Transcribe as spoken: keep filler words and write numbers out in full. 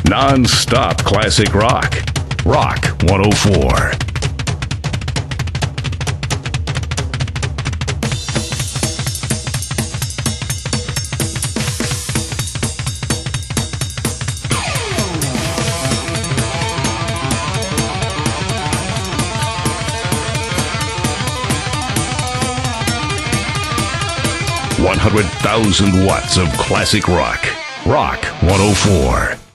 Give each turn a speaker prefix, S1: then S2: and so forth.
S1: Non-stop classic rock. Rock one oh four. one hundred thousand watts of classic rock. Rock one oh four.